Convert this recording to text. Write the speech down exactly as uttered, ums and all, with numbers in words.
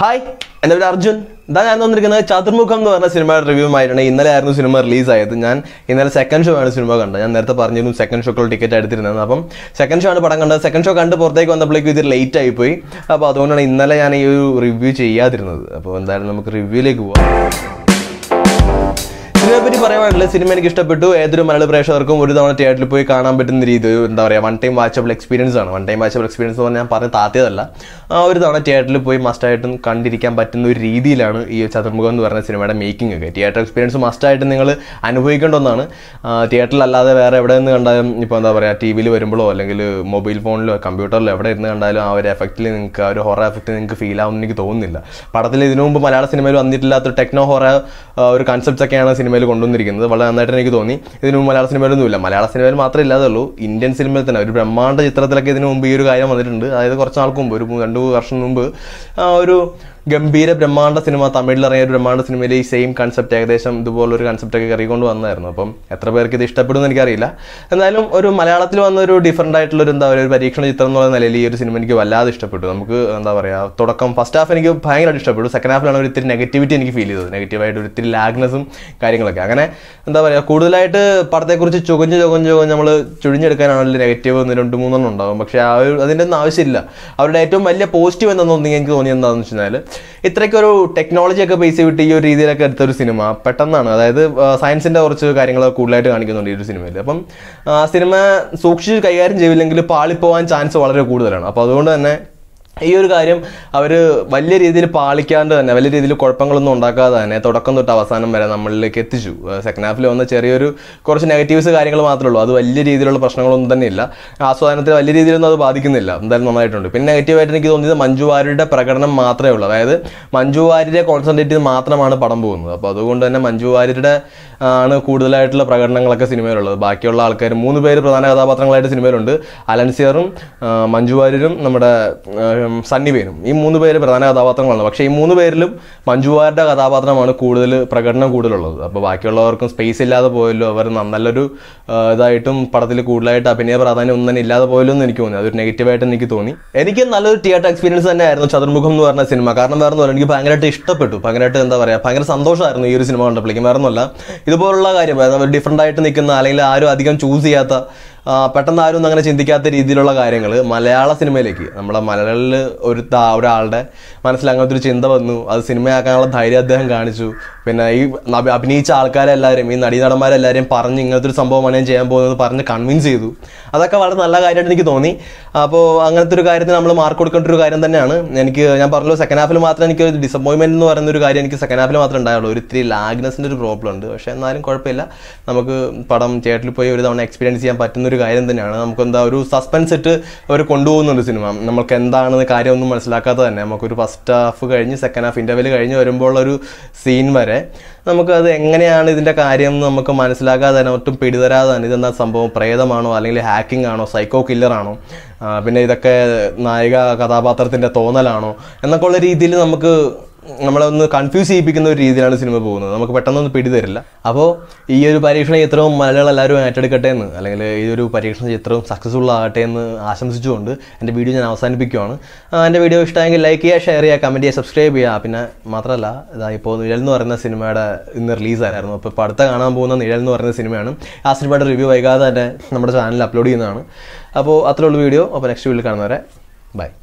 Hi, and I'm Arjun. Then I'm going to Chathurmukham cinema review. I am cinema release. I am second show cinema. I am second show ticket. Second show second show late. I am review. review. Cinema ഇഷ്ടപ്പെട്ടു ഏതൊരു മലയാള പ്രേക്ഷകർക്കും ഒരു തവണ തിയേറ്ററിൽ പോയി കാണാൻ പറ്റുന്ന രീതി എന്താ പറയാ വൺ ടൈം വാച്ചബിൾ എക്സ്പീരിയൻസ് ആണ് വൺ ടൈം വാച്ചബിൾ എക്സ്പീരിയൻസ് എന്ന് പറഞ്ഞാൽ ഞാൻ പറഞ്ഞ താത്തിയതല്ല ഒരു തവണ തിയേറ്ററിൽ പോയി മസ്റ്റ് ആയിട്ടും കണ്ടിരിക്കാൻ പറ്റുന്ന ഒരു രീതിയിലാണ് ഈ ചതുർമുഖം എന്ന് പറയുന്ന സിനിമയുടെ മേക്കിംഗ് ഒക്കെ തിയേറ്റർ എക്സ്പീരിയൻസ് മസ്റ്റ് ആയിട്ട് നിങ്ങൾ അനുഭവിക്കേണ്ട ഒന്നാണ് തിയേറ്ററിൽ അല്ലാതെ വേറെ എവിടെ നിന്ന് കണ്ടാലും ഇപ്പോൾ എന്താ പറയാ ടിവിയിൽ വരുമ്പോഴോ അല്ലെങ്കിൽ മൊബൈൽ ഫോണിലോ കമ്പ്യൂട്ടറിലോ എവിടെ ഇരുന്ന് കണ്ടാലും ആ ഒരു എഫക്റ്റിൽ നിങ്ങൾക്ക് ആ ഒരു ഹൊറർ എഫക്റ്റ് നിങ്ങൾക്ക് ഫീൽ ആവുമെന്ന് എനിക്ക് തോന്നുന്നില്ല പടത്തിൽ ഇതിനു മുമ്പ് മലയാള സിനിമയിൽ വന്നിട്ടില്ലാത്ത ടെക്നോ ഹൊറർ ഒരു കൺസെപ്റ്റ്സ് ഒക്കെയാണ് സിനിമയിൽ കൊണ്ടുവന്നിരിക്കുന്നത് വളരെ നന്നായിട്ട് എനിക്ക് തോന്നി ഇതിനു മുമ്പ് മലയാള സിനിമയിലൊന്നുമില്ല മലയാള സിനിമയിൽ മാത്രമേ ഇല്ലാതുള്ളൂ ഇന്ത്യൻ സിനിമയിൽ തന്നെ ഒരു ബ്രഹ്മാണ്ഡ ചിത്രത്തിലൊക്കെ ഇതിനു മുമ്പ് ഈ ഒരു കാര്യം വന്നിട്ടുണ്ട് അതായത് കുറച്ച് നാൾക്ക് മുമ്പ് ഒരു രണ്ടു വർഷം മുമ്പ് ഒരു ഗംഭീര ബ്രഹ്മാണ്ഡ സിനിമ തമിഴിൽ ഇറങ്ങിയ ഒരു ബ്രഹ്മാണ്ഡ സിനിമയിൽ ഈ സെയിം കൺസെപ്റ്റ് ഏകദേശം ഇതുപോലൊരു കൺസെപ്റ്റൊക്കെ കറിക്കൊണ്ട് വന്നായിരുന്നു അപ്പം എത്ര പേർക്ക് ഇത് ഇഷ്ടപ്പെടുമെന്ന് എനിക്കറിയില്ല എന്തായാലും ഒരു മലയാളത്തിൽ വന്ന ഒരു ഡിഫറൻ്റ് ആയിട്ടുള്ളൊരു എന്താ പറയുക ഒരു പരീക്ഷണ ചിത്രം എന്നുള്ള നിലയിൽ ഈ ഒരു സിനിമ എനിക്ക് വല്ലാതെ ഇഷ്ടപ്പെട്ടു നമുക്ക് എന്താ പറയുക തുടക്കം ഫസ്റ്റ് ഹാഫ് എനിക്ക് ഭയങ്കരമായിട്ട് ഇഷ്ടപ്പെട്ടു സെക്കൻഡ് ഹാഫിലാണ് ഒരു ഇത്തിരി നെഗറ്റിവിറ്റി എനിക്ക് ഫീൽ ചെയ്തത് നെഗറ്റീവായിട്ട് ഒരു ഇത്തിരി ലാഗ്നെസ്സും കാര്യങ്ങളൊക്കെ അങ്ങനെ എന്താ പറയുക കൂടുതലായിട്ട് പടത്തെക്കുറിച്ച് ചുകഞ്ഞ് ചുകഞ്ഞ് ചുകഞ്ഞ് നമ്മൾ ചുഴിഞ്ഞെടുക്കാനാണെങ്കിൽ നെഗറ്റീവ് ഒന്ന് രണ്ട് മൂന്നെണ്ണം ഉണ്ടാകും പക്ഷേ ആ ഒരു അതിൻ്റെ ഒന്നും ആവശ്യമില്ല അവരുടെ ഏറ്റവും വലിയ പോസിറ്റീവ് എന്താണെന്ന് എനിക്ക് തോന്നിയത് എന്താണെന്ന് വെച്ച് കഴിഞ്ഞാൽ ഇത്രയ്ക്കൊരു ടെക്നോളജിയൊക്കെ ബേസ് ചെയ്തിട്ട് ഈ ഒരു രീതിയിലൊക്കെ എടുത്തൊരു സിനിമ പെട്ടെന്നാണ് അതായത് സയൻസിൻ്റെ കുറച്ച് കാര്യങ്ങൾ കൂടുതലായിട്ട് കാണിക്കുന്നുണ്ട് ഈ ഒരു സിനിമയിൽ അപ്പം സിനിമ സൂക്ഷിച്ച് കൈകാര്യം ചെയ്യില്ലെങ്കിൽ പാളിപ്പോവാൻ ചാൻസ് വളരെ കൂടുതലാണ് അപ്പോൾ അതുകൊണ്ട് തന്നെ ഈ ഒരു കാര്യം അവർ വലിയ രീതിയിൽ പാളിക്കാണ്ട് തന്നെ വലിയ രീതിയിൽ കുഴപ്പങ്ങളൊന്നും ഉണ്ടാക്കാതെ തന്നെ തുടക്കം തൊട്ട് അവസാനം വരെ നമ്മളിലേക്ക് എത്തിച്ചു സെക്കൻഡ് ഹാഫിൽ വന്ന ചെറിയൊരു കുറച്ച് നെഗറ്റീവ്സ് കാര്യങ്ങൾ മാത്രമേ ഉള്ളൂ അത് വലിയ രീതിയിലുള്ള പ്രശ്നങ്ങളൊന്നും തന്നെ ഇല്ല ആസ്വാദനത്തിൽ വലിയ രീതിയിലൊന്നും അത് ബാധിക്കുന്നില്ല എന്തായാലും നന്നായിട്ടുണ്ട് പിന്നെ നെഗറ്റീവായിട്ട് എനിക്ക് തോന്നിയത് മഞ്ജു വാര്യരുടെ പ്രകടനം മാത്രമേ ഉള്ളൂ അതായത് മഞ്ജു വാര്യരെ കോൺസെൻട്രേറ്റ് ചെയ്ത് മാത്രമാണ് പടം പോകുന്നത് അപ്പോൾ അതുകൊണ്ട് തന്നെ മഞ്ജു വാര്യരുടെ ആണ് കൂടുതലായിട്ടുള്ള പ്രകടനങ്ങളൊക്കെ സിനിമയിലുള്ളത് ബാക്കിയുള്ള ആൾക്കാർ മൂന്ന് പേര് പ്രധാന കഥാപാത്രങ്ങളായിട്ട് സിനിമയിലുണ്ട് അലൻസിയറും മഞ്ജു വാര്യരും നമ്മുടെ സണ്ണി പേരും ഈ മൂന്ന് പേര് പ്രധാന കഥാപാത്രങ്ങളാണ് പക്ഷേ ഈ മൂന്ന് പേരിലും മഞ്ജുവാരുടെ കഥാപാത്രമാണ് കൂടുതൽ പ്രകടനം കൂടുതലുള്ളത് അപ്പോൾ ബാക്കിയുള്ളവർക്കും സ്പേസ് ഇല്ലാതെ പോയല്ലോ അവർ നല്ലൊരു ഇതായിട്ടും പടത്തിൽ കൂടുതലായിട്ട് അഭിനയ പ്രാധാന്യം ഒന്നും തന്നെ ഇല്ലാതെ പോയല്ലോ എന്ന് എനിക്ക് തോന്നി അതൊരു നെഗറ്റീവായിട്ട് എനിക്ക് തോന്നി എനിക്ക് നല്ലൊരു തിയേറ്റർ എക്സ്പീരിയൻസ് തന്നെയായിരുന്നു ചതുർമുഖം എന്ന് പറഞ്ഞ സിനിമ കാരണം വേറെ ഒന്നുമല്ല എനിക്ക് ഭയങ്കരമായിട്ട് ഇഷ്ടപ്പെട്ടു ഭയങ്കരമായിട്ട് എന്താ പറയുക ഭയങ്കര സന്തോഷമായിരുന്നു ഈ ഒരു സിനിമ കണ്ടപ്പോഴേക്കും വേറെ ഒന്നുമല്ല ഇതുപോലുള്ള കാര്യം ഡിഫറൻ്റ് ആയിട്ട് നിൽക്കുന്ന അല്ലെങ്കിൽ ആരും അധികം ചൂസ് ചെയ്യാത്ത പെട്ടെന്ന് ആരും അങ്ങനെ ചിന്തിക്കാത്ത രീതിയിലുള്ള കാര്യങ്ങൾ മലയാള സിനിമയിലേക്ക് നമ്മളെ മലയാളിൽ ഒരു ഒരാളുടെ മനസ്സിൽ അങ്ങനത്തെ ഒരു ചിന്ത വന്നു അത് സിനിമയാക്കാനുള്ള ധൈര്യം അദ്ദേഹം കാണിച്ചു പിന്നെ ഈ അഭിനയിച്ച ആൾക്കാരെല്ലാവരും ഈ നടീനടന്മാരെല്ലാവരെയും പറഞ്ഞ് ഇങ്ങനത്തെ ഒരു സംഭവമാണ് ഞാൻ ചെയ്യാൻ പോകുന്നത് പറഞ്ഞ് കൺവിൻസ് ചെയ്തു അതൊക്കെ വളരെ നല്ല കാര്യമായിട്ട് എനിക്ക് തോന്നി അപ്പോൾ അങ്ങനത്തെ ഒരു കാര്യത്തിന് നമ്മൾ മാർക്ക് കൊടുക്കേണ്ട ഒരു കാര്യം തന്നെയാണ് എനിക്ക് ഞാൻ പറഞ്ഞല്ലോ സെക്കൻഡ് ഹാഫിൽ മാത്രം എനിക്ക് ഒരു ഡിസപ്പോയിൻമെൻറ്റ് എന്ന് പറയുന്ന ഒരു കാര്യം എനിക്ക് സെക്കൻഡ് ഹാഫിൽ മാത്രമേ ഉണ്ടായുള്ളൂ ഒരു ഇത്തിരി ലാഗ്നെസ്സിൻ്റെ ഒരു പ്രോബ്ലം ഉണ്ട് പക്ഷേ എന്നാലും കുഴപ്പമില്ല നമുക്ക് പടം തിയേറ്ററിൽ പോയി ഒരു തവണ എക്സ്പീരിയൻസ് ചെയ്യാൻ പറ്റുന്ന ഒരു കാര്യം തന്നെയാണ് നമുക്ക് എന്താ ഒരു സസ്പെൻസ് ഇട്ട് അവർ കൊണ്ടുപോകുന്നുണ്ട് സിനിമ നമുക്ക് എന്താണെന്ന് കാര്യമൊന്നും മനസ്സിലാക്കാതെ തന്നെ നമുക്കൊരു ഫസ്റ്റ് ഹാഫ് കഴിഞ്ഞ് സെക്കൻഡ് ഹാഫ് ഇൻ്റർവെൽ കഴിഞ്ഞ് വരുമ്പോൾ ഒരു സീൻ വരെ നമുക്കത് എങ്ങനെയാണ് ഇതിൻ്റെ കാര്യം എന്ന് നമുക്ക് മനസ്സിലാക്കാതെ തന്നെ ഒട്ടും പിടിതരാതെ തന്നെ ഇതെന്താ സംഭവം പ്രേതമാണോ അല്ലെങ്കിൽ ഹാക്കിംഗ് ആണോ സൈക്കോ കില്ലറാണോ പിന്നെ ഇതൊക്കെ നായിക കഥാപാത്രത്തിൻ്റെ തോന്നലാണോ എന്നൊക്കെ ഉള്ള രീതിയിൽ നമുക്ക് നമ്മളെ ഒന്ന് കൺഫ്യൂസ് ചെയ്യിപ്പിക്കുന്ന ഒരു രീതിയിലാണ് സിനിമ പോകുന്നത് നമുക്ക് പെട്ടെന്നൊന്നും പിടിതരില്ല അപ്പോൾ ഈ ഒരു പരീക്ഷണ ചിത്രവും മലയാളം എല്ലാവരും ഏറ്റെടുക്കട്ടെ എന്ന് അല്ലെങ്കിൽ ഈ ഒരു പരീക്ഷണ ചിത്രവും സക്സസ്ഫുൾ ആകട്ടെ എന്ന് ആശംസിച്ചുകൊണ്ട് എൻ്റെ വീഡിയോ ഞാൻ അവസാനിപ്പിക്കുകയാണ് എൻ്റെ വീഡിയോ ഇഷ്ടമെങ്കിൽ ലൈക്ക് ചെയ്യുക ഷെയർ ചെയ്യുക കമൻറ്റ് ചെയ്യുക സബ്സ്ക്രൈബ് ചെയ്യുക പിന്നെ മാത്രമല്ല ഇതാ ഇപ്പോൾ നിഴൽ എന്ന് പറയുന്ന സിനിമയുടെ ഇന്ന് റിലീസായിരുന്നു അപ്പോൾ ഇപ്പോൾ അടുത്ത കാണാൻ പോകുന്ന നിഴൽ എന്ന് പറയുന്ന സിനിമയാണ് ആ സിനിമയുടെ റിവ്യൂ വൈകാതെ തന്നെ നമ്മുടെ ചാനലിൽ അപ്ലോഡ് ചെയ്യുന്നതാണ് അപ്പോൾ അത്രയുള്ള വീഡിയോ അപ്പോൾ നെക്സ്റ്റ് വീഡിയോയിൽ കാണുന്നവരെ ബൈ